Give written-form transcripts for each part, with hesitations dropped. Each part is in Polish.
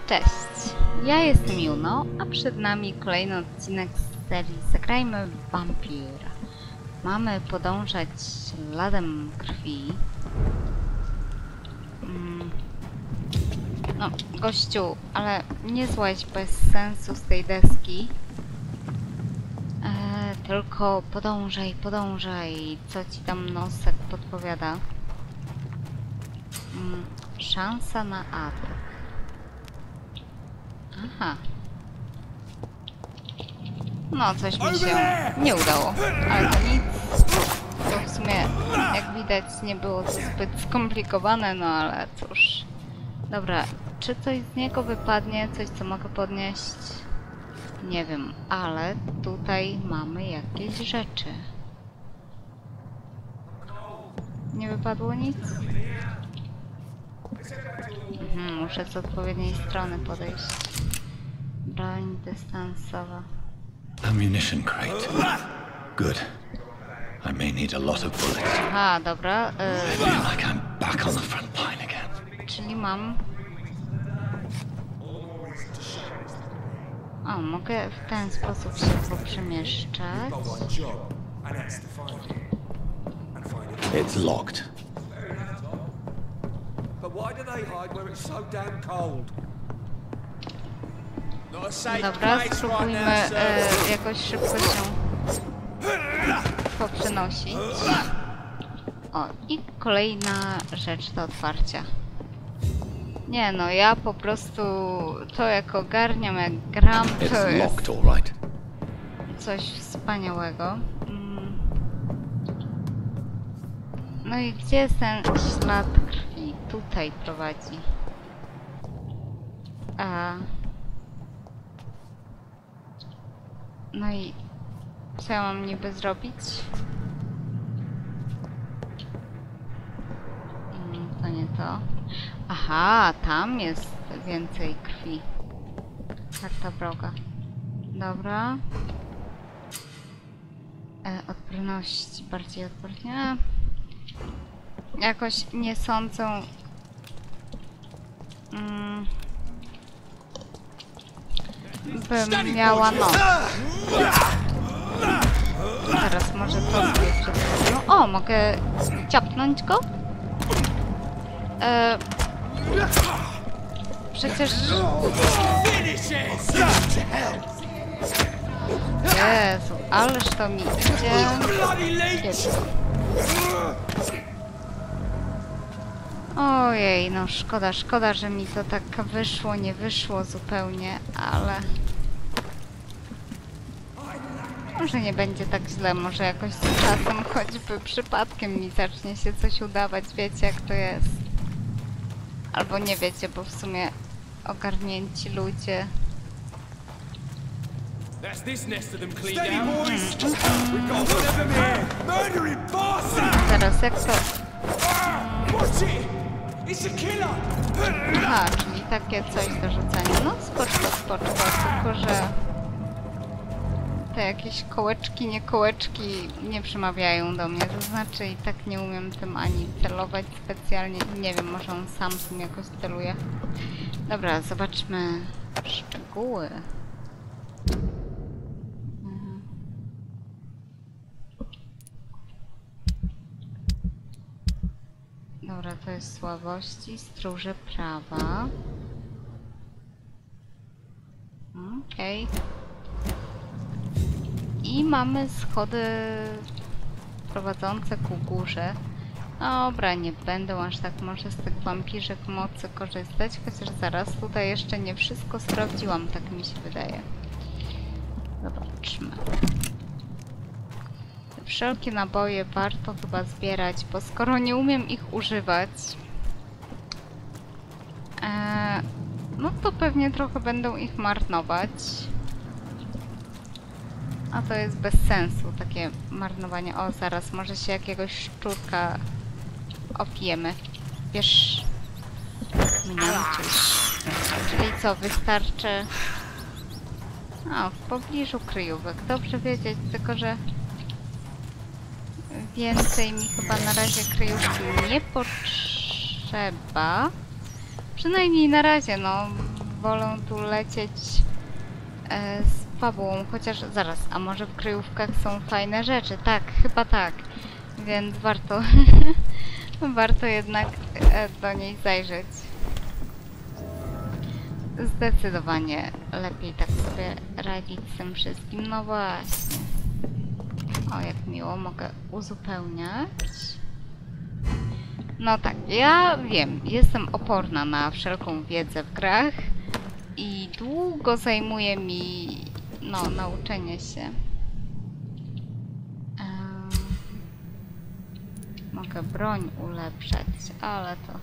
Cześć, ja jestem Juno, a przed nami kolejny odcinek z serii Zagrajmy w Vampira. Mamy podążać śladem krwi. No, gościu, ale nie złaź bez sensu z tej deski. Tylko podążaj, co ci tam nosek podpowiada. Szansa na atak. Aha. No, coś mi się nie udało, ale to nic. To w sumie, jak widać, nie było to zbyt skomplikowane, no ale cóż. Dobra, czy coś z niego wypadnie? Coś, co mogę podnieść? Nie wiem, ale tutaj mamy jakieś rzeczy. Nie wypadło nic? Muszę z odpowiedniej strony podejść. Broń dystansowa. Ammunition crate. Good. I may need a lot of bullets. Aha, dobra. I feel like I'm back on the front line again. Czyli mam... O, mogę w ten sposób się poprzemieszczać. It's locked. Dobra, spróbujmy jakoś szybko się poprzenosić. O, i kolejna rzecz do otwarcia. Nie no, ja po prostu to jak ogarniam, jak gram, to jest coś wspaniałego. No i gdzie jest ten ślad krwi? Tutaj prowadzi. No i co ja mam niby zrobić? To nie to. Aha, tam jest więcej krwi. Karta wroga. Dobra. Odporność bardziej odpornie. Jakoś nie sądzę. Bym miała no. Teraz może to sobie przedstawię. O, mogę ciapnąć go? Przecież... Jezu, ależ to mi idzie. Ojej, no szkoda, że mi to tak wyszło, nie wyszło zupełnie, ale... Może nie będzie tak źle, może jakoś z czasem, choćby przypadkiem mi zacznie się coś udawać, wiecie jak to jest. Albo nie wiecie, bo w sumie ogarnięci ludzie. Teraz jak to... Aha, czyli takie coś do rzucania. No spoczko, tylko że... Te jakieś kołeczki, nie kołeczki nie przemawiają do mnie, to znaczy i tak nie umiem tym ani celować specjalnie, nie wiem, może on sam tym jakoś celuje. Dobra, zobaczmy szczegóły. Dobra, to jest słabości, stróże prawa. Okej. I mamy schody prowadzące ku górze. Dobra, nie będę aż tak może z tych wampirzek mocy korzystać, chociaż zaraz tutaj jeszcze nie wszystko sprawdziłam, tak mi się wydaje. Zobaczmy. Te wszelkie naboje warto chyba zbierać, bo skoro nie umiem ich używać, no to pewnie trochę będą ich marnować. A to jest bez sensu, takie marnowanie. O, zaraz, może się jakiegoś szczurka opijemy. Wiesz, mnie czyli co, wystarczy... O, w pobliżu kryjówek. Dobrze wiedzieć, tylko że więcej mi chyba na razie kryjówki nie potrzeba. Przynajmniej na razie, no. wolę tu lecieć z fabułą, chociaż zaraz, a może w kryjówkach są fajne rzeczy? Tak, chyba tak, więc warto, warto jednak do niej zajrzeć. Zdecydowanie lepiej tak sobie radzić z tym wszystkim. No właśnie. O, jak miło, mogę uzupełniać. No tak, ja wiem, jestem oporna na wszelką wiedzę w grach i długo zajmuje mi, no, nauczenie się. Mogę broń ulepszać, ale to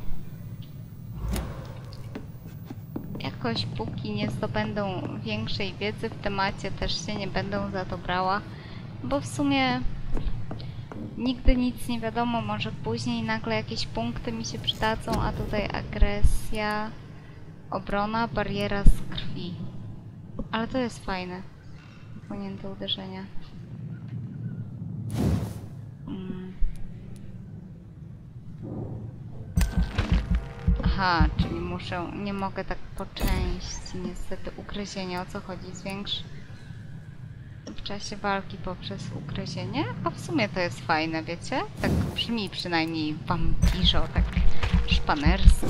jakoś póki nie zdobędą większej wiedzy w temacie, też się nie będę za to brała, bo w sumie nigdy nic nie wiadomo, może później nagle jakieś punkty mi się przydadzą, a tutaj agresja, obrona, bariera z krwi. Ale to jest fajne. Płynięte uderzenia. Aha, czyli muszę, nie mogę tak po części, niestety, ugryzienie. O co chodzi? Zwiększ w czasie walki poprzez ugryzienie? A w sumie to jest fajne, wiecie? Tak brzmi przynajmniej wampirzo, tak szpanersko.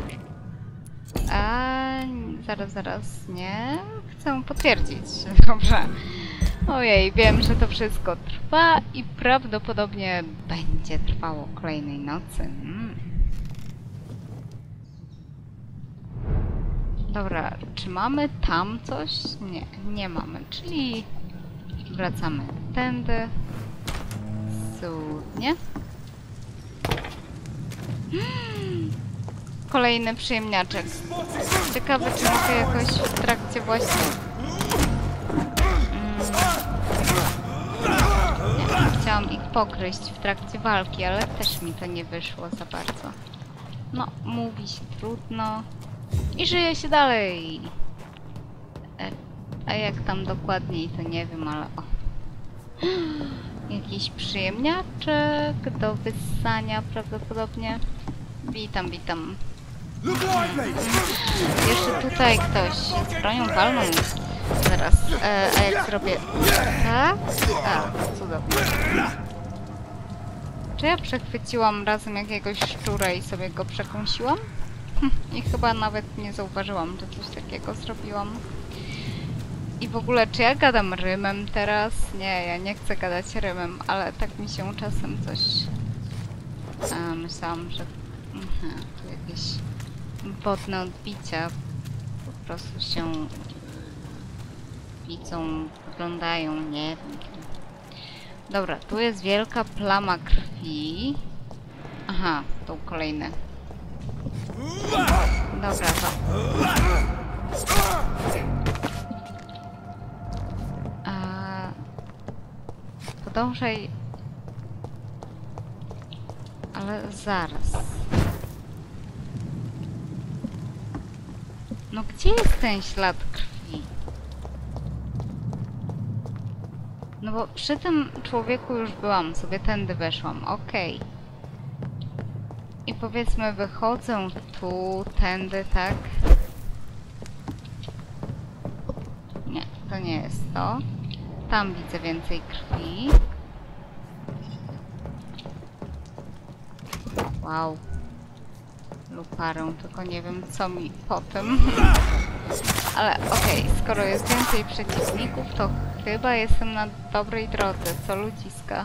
A zaraz, nie? Chcę potwierdzić. Dobrze. Ojej, wiem, że to wszystko trwa i prawdopodobnie będzie trwało kolejnej nocy. Dobra, czy mamy tam coś? Nie, nie mamy, czyli wracamy tędy. Cudnie. Kolejny przyjemniaczek. Ciekawe, czy mogę jakoś w trakcie właśnie... Nie, chciałam ich pogryźć w trakcie walki, ale też mi to nie wyszło za bardzo. No, mówi się trudno. I żyje się dalej. A jak tam dokładniej, to nie wiem, ale o. Jakiś przyjemniaczek do wyssania prawdopodobnie. Witam, witam. Jeszcze tutaj ktoś z bronią palną. Zaraz, a jak zrobię tak? A, cudownie. Czy ja przechwyciłam razem jakiegoś szczura i sobie go przekąsiłam? I chyba nawet nie zauważyłam, że coś takiego zrobiłam. I w ogóle, czy ja gadam rymem teraz? Nie, ja nie chcę gadać rymem, ale tak mi się czasem coś... myślałam, że... tu jakieś wodne odbicia po prostu się widzą, wyglądają, nie wiem. Dobra, tu jest wielka plama krwi. Aha, tu kolejne. Dobra, to. Podążaj. Ale zaraz. No gdzie jest ten ślad krwi? No bo przy tym człowieku już byłam, sobie tędy weszłam, okej. I powiedzmy wychodzę tu, tędy, tak? Nie, to nie jest to. Tam widzę więcej krwi. Wow. Luparę, tylko nie wiem co mi po tym. Ale okej, skoro jest więcej przeciwników, to chyba jestem na dobrej drodze, co ludziska.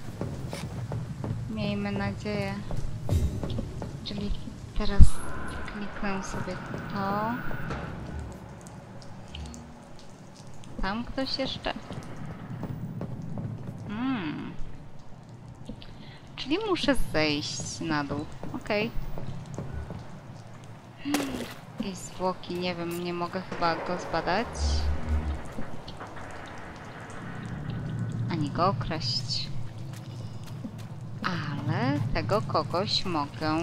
Miejmy nadzieję. Czyli teraz kliknę sobie to. Tam ktoś jeszcze? Czyli muszę zejść na dół. Okej. Jakieś zwłoki, nie wiem, nie mogę chyba go zbadać. Ani go okraść. Ale tego kogoś mogę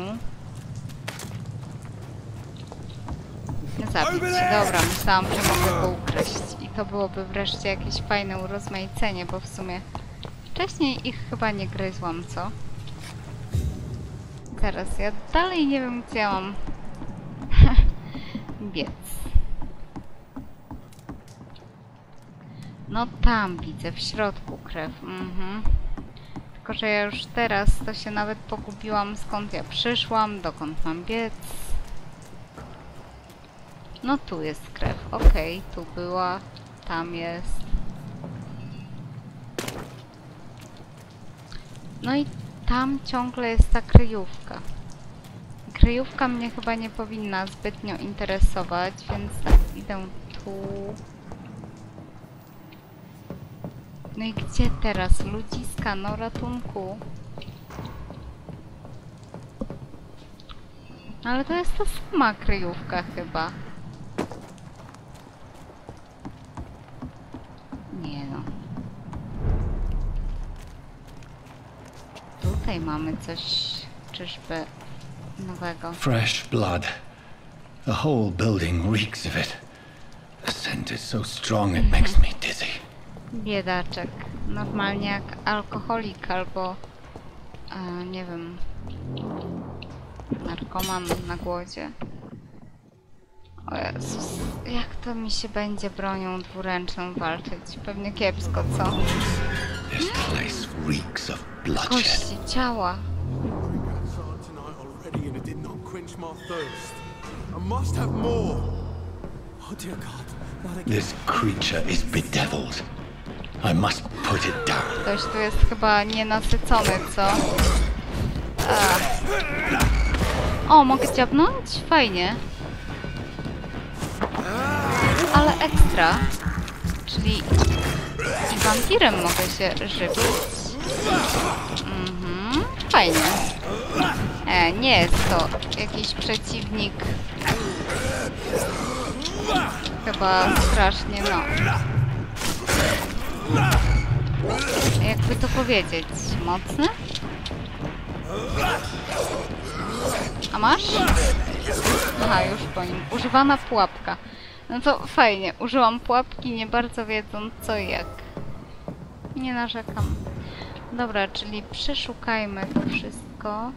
zabić. Dobra, myślałam, że mogę go ukraść. I to byłoby wreszcie jakieś fajne urozmaicenie, bo w sumie wcześniej ich chyba nie gryzłam, co? Teraz ja dalej nie wiem, gdzie mam biec. No tam widzę, w środku krew. Tylko, że ja już teraz to się nawet pogubiłam, skąd ja przyszłam, dokąd mam biec. No tu jest krew, okej, tu była, tam jest. No i tam ciągle jest ta kryjówka. Kryjówka mnie chyba nie powinna zbytnio interesować, więc tak, idę tu. No i gdzie teraz? Ludziska, no ratunku. Ale to jest ta sama kryjówka chyba. Nie no. Tutaj mamy coś, czyżby nowego. Fresh blood. The whole building reeks of it. The scent is so strong it makes me dizzy. Biedaczek. Normalnie jak alkoholik albo nie wiem, narkoman na głodzie. O Jezus, jak to mi się będzie bronią dwuręczną walczyć? Pewnie kiepsko, co? This place reeks of bloodshed. Kości ciała. This creature is bedeviled. I must put it down. Ktoś tu jest chyba nienasycony, co? O, mogę dziabnąć? Fajnie. Ale ekstra. Czyli i wampirem mogę się żywić. Fajnie. Nie jest to jakiś przeciwnik. Chyba strasznie, no. Jakby to powiedzieć? Mocny? A masz? Aha, już po nim. Używana pułapka. No to fajnie. Użyłam pułapki, nie bardzo wiedząc co i jak. Nie narzekam. Dobra, czyli przeszukajmy to wszystko.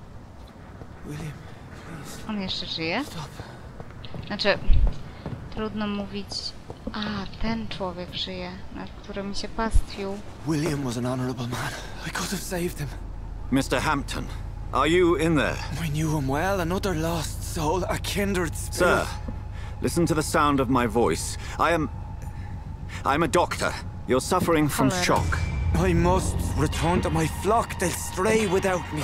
On jeszcze żyje? Znaczy, trudno mówić. A, ten człowiek żyje, nad którym się pastwił. William was an honorable man. I could have saved him. Mr. Hampton, are you in there? I knew him well, another lost soul, a kindred spirit. Sir, listen to the sound of my voice. I'm a doctor. You're suffering from shock. I must return to my flock. They'll stray without me.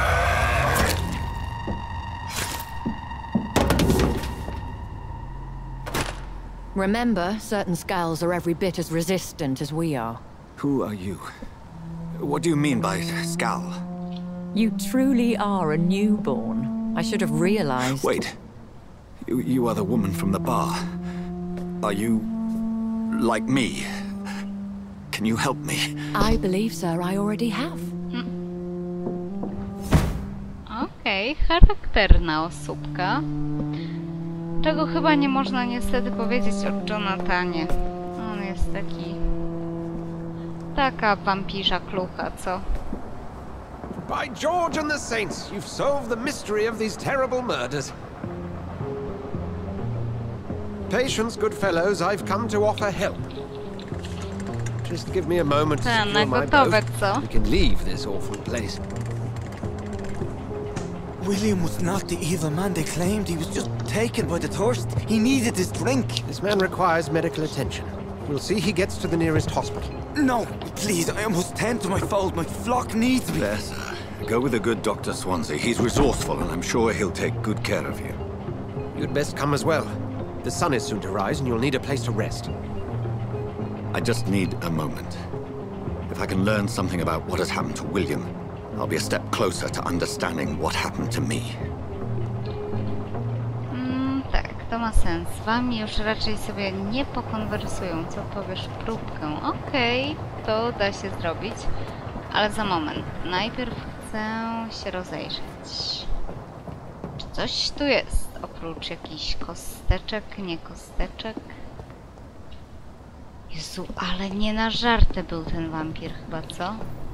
Remember, certain skulls are every bit as resistant as we are. Who are you? What do you mean by Skal? You truly are a newborn. I should have realized. Wait. You are the woman from the bar. Are you like me? Can you help me? I believe, sir, I already have. Okej, charakterna osóbka. Czego chyba nie można niestety powiedzieć o Jonathanie. On jest taki... Taka wampirza klucha, co? By George and the Saints, you've solved the mystery of these terrible murders. Patience, good fellows, I've come to offer help. Just give me a moment to Ta, secure na my gotowe, boat. co? We can leave this awful place. William was not the evil man they claimed. He was just taken by the thirst. He needed his drink. This man requires medical attention. We'll see he gets to the nearest hospital. No, please, I must tend to my fold. My flock needs me. There, sir. Go with the good Dr. Swansea. He's resourceful, and I'm sure he'll take good care of you. You'd best come as well. The sun is soon to rise, and you'll need a place to rest. I just need a moment. If I can learn something about what has happened to William, I'll be a step closer to understanding what happened to me. Tak, to ma sens. Z wami już raczej sobie nie pokonwersują. Co powiesz? Próbkę. Okej, to da się zrobić. Ale za moment. Najpierw chcę się rozejrzeć. Czy coś tu jest? Oprócz jakichś kosteczek, nie kosteczek? Jezu, ale nie na żarty był ten wampir chyba, co?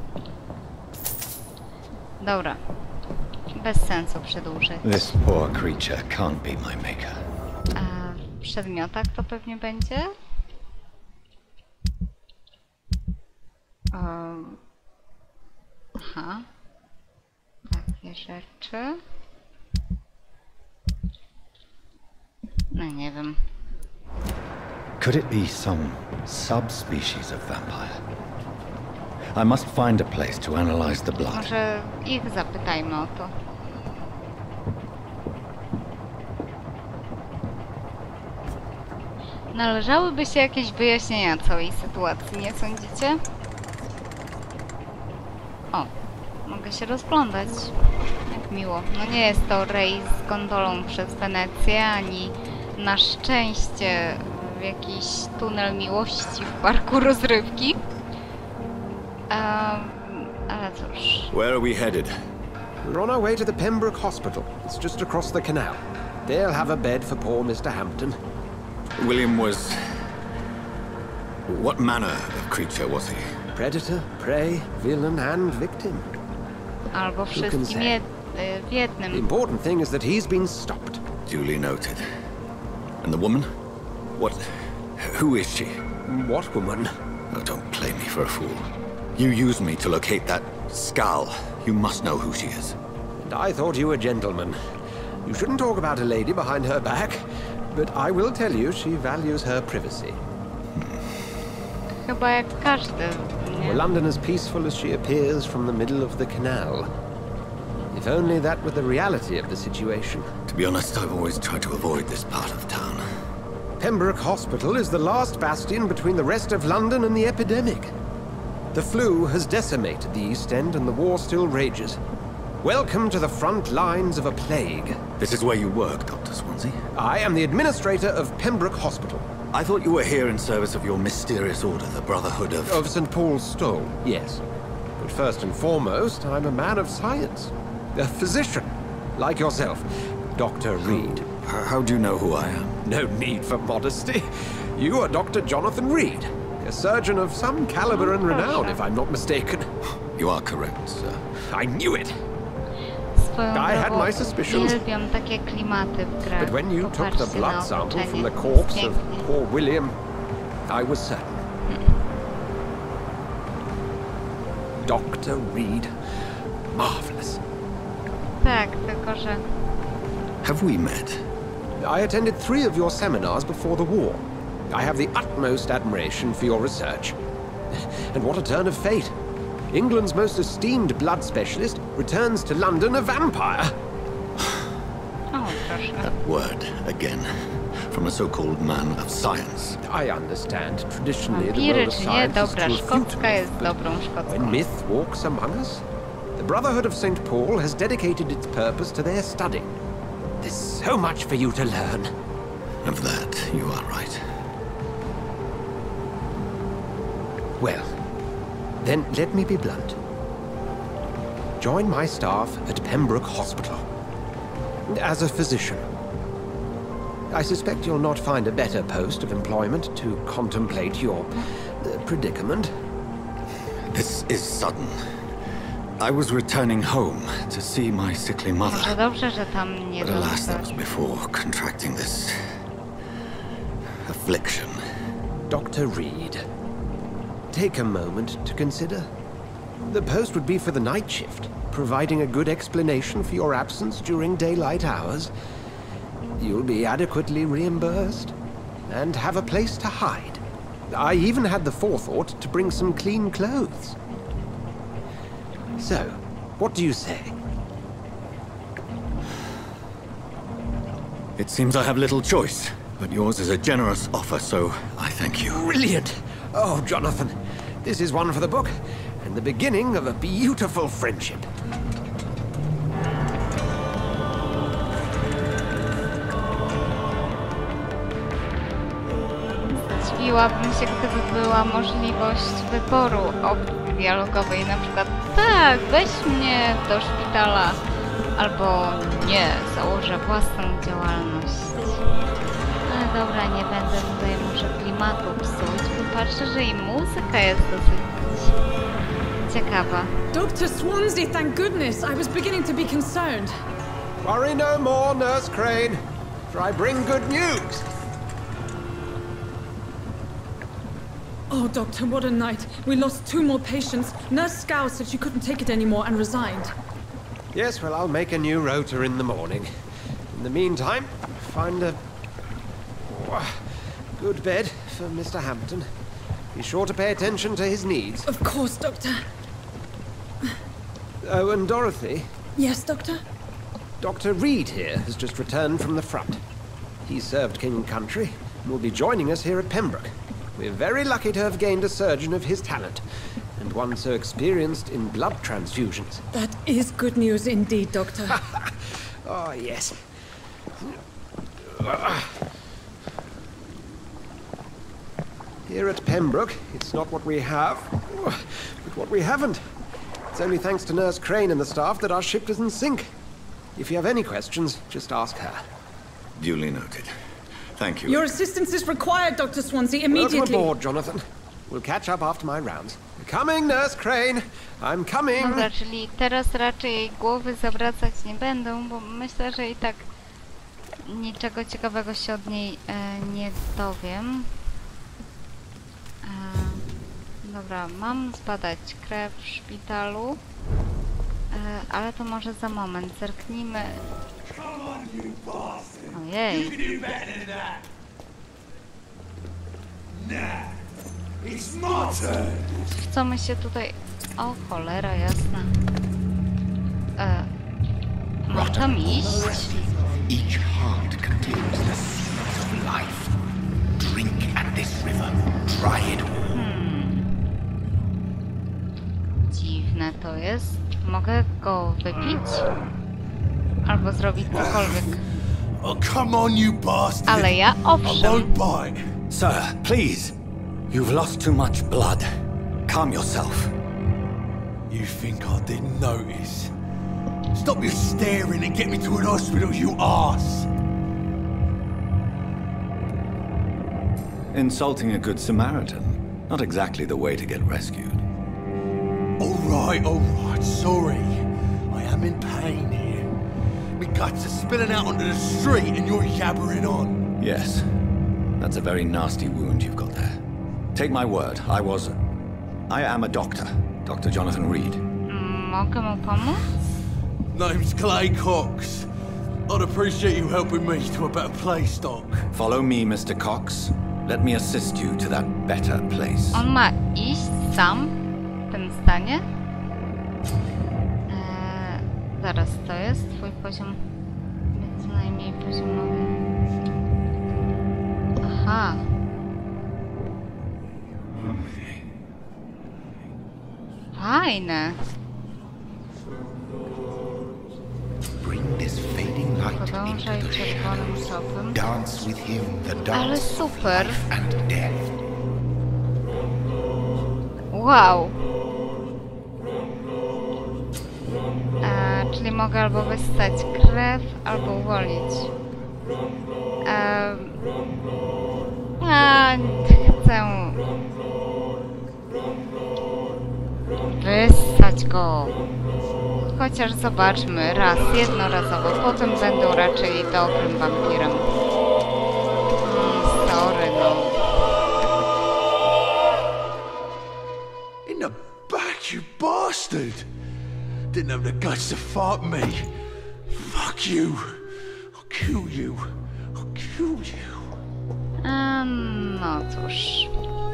Dobra. Bez sensu przedłużać. This poor creature can't be my maker. A w przedmiotach to pewnie będzie? Aha. Takie rzeczy. No nie wiem. Could it be some subspecies of vampire? I must find a place to analyze the blood. Może ich zapytajmy o to. Należałyby się jakieś wyjaśnienia całej sytuacji, nie sądzicie? O, mogę się rozglądać. Jak miło. No nie jest to rejs z gondolą przez Wenecję, ani na szczęście jakiś tunel miłości w parku rozrywki. Ale cóż. Where are we headed? We're on our way to the Pembroke Hospital. It's just across the canal. They'll have a bed for poor Mr. Hampton. William was... What manner of creature was he? Predator, prey, villain, and victim. Albo wszystkim w The jednym. important thing is that he's been stopped. Duly noted. And the woman? Who is she? What woman? Oh, don't play me for a fool. You used me to locate that skull. You must know who she is. And I thought you a gentleman. You shouldn't talk about a lady behind her back, but I will tell you she values her privacy. Chyba jak każdy, nie? Were London as peaceful as she appears from the middle of the canal? If only that were the reality of the situation. To be honest, I've always tried to avoid this part of town. Pembroke Hospital is the last bastion between the rest of London and the epidemic. The flu has decimated the East End and the war still rages. Welcome to the front lines of a plague. This is where you work, Dr. Swansea? I am the administrator of Pembroke Hospital. I thought you were here in service of your mysterious order, the Brotherhood of... Of St. Paul's Stole, yes. But first and foremost, I'm a man of science. A physician, like yourself, Dr. Reed. How do you know who I am? No need for modesty. You are Dr. Jonathan Reed, a surgeon of some caliber and renown, if I'm not mistaken. You are correct, sir. I knew it! Swoją I had drogą my suspicions. uwielbiam takie klimaty w grach. But when you took the Popatrzcie na blood sample from otoczenie. the corpse Jest of pięknie. poor William, I was certain. Dr. Reed. Marvelous. Tak, tylko że... Have we met? I attended 3 of your seminars before the war. I have the utmost admiration for your research. And what a turn of fate. England's most esteemed blood specialist returns to London a vampire. O, proszę. That word, again. From a so-called man of science. I understand traditionally the Wampiry role of czy nie? science is Dobra, to refute szkocka jest myth, dobrą but szkocką. when myth walks among us, the Brotherhood of St. Paul has dedicated its purpose to their study. There's so much for you to learn. Of that, you are right. Well, then let me be blunt. Join my staff at Pembroke Hospital. As a physician. I suspect you'll not find a better post of employment to contemplate your predicament. This is sudden. I was returning home to see my sickly Może mother. dobrze, że tam nie But alas, that was zostać. before contracting this... affliction. Dr. Reed, take a moment to consider. The post would be for the night shift, providing a good explanation for your absence during daylight hours. You'll be adequately reimbursed and have a place to hide. I even had the forethought to bring some clean clothes. So, what do you say? It seems I have little choice, but yours is a generous offer, so I thank you. Brilliant! Oh, Jonathan, this is one for the book, and the beginning of a beautiful friendship. Zdziwiłabym się, gdyby była możliwość wyboru opcji dialogowej, na przykład tak, weź mnie do szpitala, albo nie, założę własną działalność. Ale dobra, nie będę tutaj może klimatu psuć, bo patrzę, że i muzyka jest dosyć ciekawa. Dr. Swansea, thank goodness. I was beginning to be concerned. Worry no more, Nurse Crane, for I bring good news. Oh, Doctor, what a night. We lost 2 more patients. Nurse Scow said she couldn't take it anymore and resigned. Yes, well, I'll make a new rota in the morning. In the meantime, find a good bed for Mr. Hampton. Be sure to pay attention to his needs. Of course, Doctor. Oh, and Dorothy, Yes, Doctor? Dr. Reed here has just returned from the front. He served King and Country and will be joining us here at Pembroke. We're very lucky to have gained a surgeon of his talent, and one so experienced in blood transfusions. That is good news indeed, Doctor. Oh, yes. Here at Pembroke, it's not what we have, but what we haven't. It's only thanks to Nurse Crane and the staff that our ship doesn't sink. If you have any questions, just ask her. Duly noted. Thank you. Your assistance is required, Dr. Swansea, Welcome immediately. aboard, Jonathan. We'll catch up after my rounds. Coming, Nurse Crane. I'm coming. Dobra, czyli teraz raczej jej głowy zawracać nie będą, bo myślę, że i tak niczego ciekawego się od niej nie dowiem. Dobra, mam zbadać krew w szpitalu, ale to może za moment. Zerknijmy. Ojej. W co my się tutaj... O, cholera jasna. Mam tam iść? Each heart contains the seeds of life. Drink at this river. Try it. Dziwne to jest. Mogę go wypić? Albo zrobić cokolwiek. Oh, come on, you bastard. Ale ja owszem. bite. Sir, please. You've lost too much blood. Calm yourself. You think I didn't notice? Stop your staring and get me to an hospital, you arse. Insulting a good Samaritan. Not exactly the way to get rescued. All right, sorry. I am in pain here. My guts are spilling out onto the street and you're yabbering on. Yes. That's a very nasty wound you've got there. Take my word, I am a doctor. Dr. Jonathan Reed. Mogę mu pomóc? Name's Clay Cox. I'd appreciate you helping me to a better place, Doc. Follow me, Mr. Cox. Let me assist you to that better place. On ma iść sam w tym stanie? Zaraz, to jest twój poziom, co najmniej poziomowy. Aha. Fajne. Bring this fading light Podążaj into the czerwonym shadows. tropem. Dance with him the Ale dance super. of life and death. Wow. Czyli mogę albo wystać krew, albo uwolnić. Chcę wyssać go. Chociaż zobaczmy raz, jednorazowo. Potem będą raczej dobrym wampirem. Sorry, no. In the back, you bastard! Didn't have the guts to fight me. Fuck you. I'll kill you. I'll kill you. No cóż.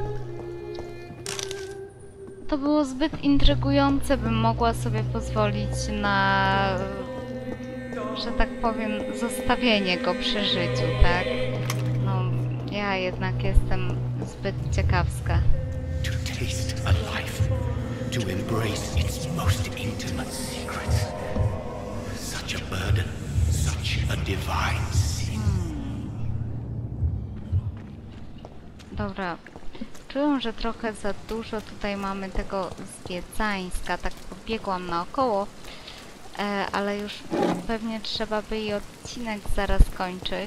To było zbyt intrygujące, bym mogła sobie pozwolić na, że tak powiem, zostawienie go przy życiu, tak? No, ja jednak jestem zbyt ciekawska. To taste a life, to embrace its most intimate secrets. Such a burden, such a divine sin. Dobra. Czuję, że trochę za dużo tutaj mamy tego zwiedzańska, tak pobiegłam naokoło, ale już pewnie trzeba by i odcinek zaraz kończyć.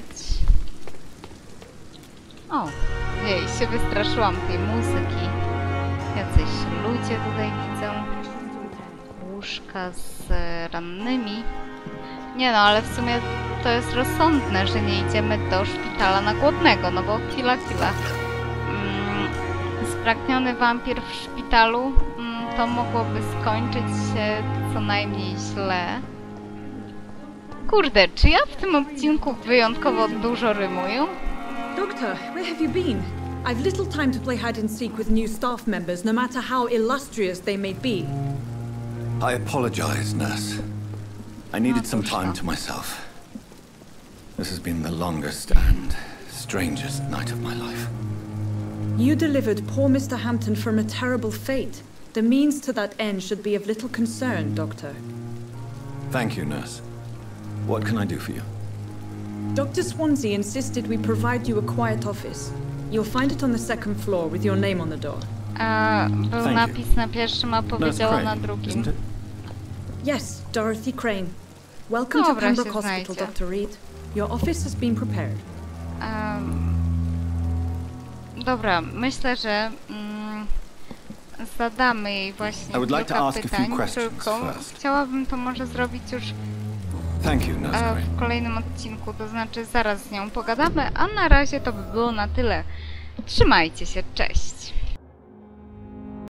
O, jej, się wystraszyłam tej muzyki. Jacyś ludzie tutaj widzę. Łóżka z rannymi. Nie no, ale w sumie to jest rozsądne, że nie idziemy do szpitala na głodnego, no bo chwila. Spragniony wampir w szpitalu, to mogłoby skończyć się co najmniej źle. Kurde, czy ja w tym odcinku wyjątkowo dużo rymuję? Doctor, where have you been? I've little time to play hide and seek with new staff members, no matter how illustrious they may be. I apologize, nurse. I needed some time to myself. This has been the longest and strangest night of my life. You delivered poor Mr. Hampton from a terrible fate. The means to that end should be of little concern, Doctor. Thank you, nurse. What can I do for you? Dr. Swansea insisted we provide you a quiet office. You'll find it on the second floor with your name on the door. Był Thank napis na pierwszym, a powiedziała na drugim. Isn't it? Yes, Dorothy Crane. Welcome to Dobra, Pembroke się Hospital, znajdzie. Dr. Reed. Your office has been prepared. Dobra, myślę, że zadamy jej właśnie I would like to kilka ask a few pytań, questions tylko first. chciałabym to może zrobić już Thank you, nurse Crane. w kolejnym odcinku, to znaczy zaraz z nią pogadamy, a na razie to by było na tyle. Trzymajcie się, cześć!